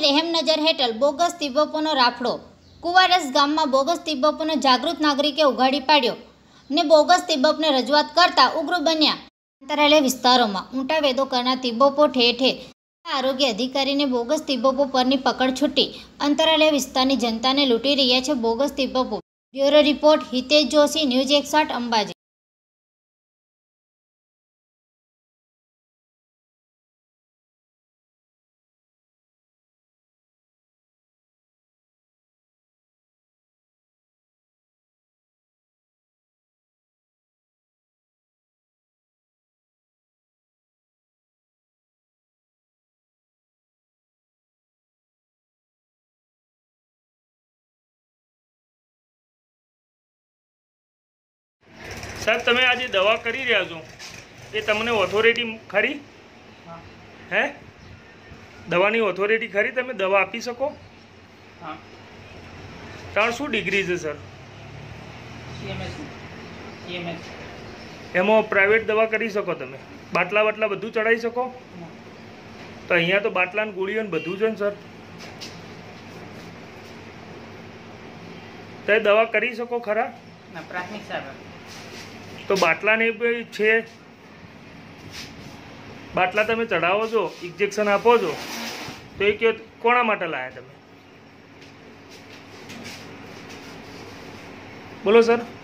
રહેમનજર હેઠળ બોગસ તિબકોનો રાફડો કુવારસ ગામમાં બોગસ તિબકોનો જાગૃત નાગરિકે ઉઘાડી પાડ્યો ને બોગસ તિબકને રજૂઆત કરતા ઉગ્ર બન્યા. અંતરાલય વિસ્તારોમાં ઊંટા વેદો કરનાર તિબકો ઠેર ઠેર. આરોગ્ય અધિકારીને બોગસ તિબકો પરની પકડ છૂટી. અંતરાલય વિસ્તારની જનતાને લૂંટી રહ્યા છે બોગસ તિબકો. Bureau report Hitesh Joshi, news 61 Ambaji. સાહેબ, તમે આ જે દવા કરી રહ્યા છો એ તમને ઓથોરિટી ખરી? હે, દવાની ઓથોરિટી ખરી? તમે દવા આપી શકો? તમારે શું ડિગ્રી છે સર? એમાં પ્રાઇવેટ દવા કરી શકો તમે? બાટલા બાટલા બધું ચડાવી શકો? તો અહીંયા તો બાટલા ને ગોળીઓ ને બધું છે ને સર. તો દવા કરી શકો ખરા? પ્રાથમિક સારવાર તો બાટલા ને છે, બાટલા તમે ચડાવો છો, ઇન્જેક્શન આપો છો, તો એ કયો કોના માટે લાયા તમે? બોલો સર.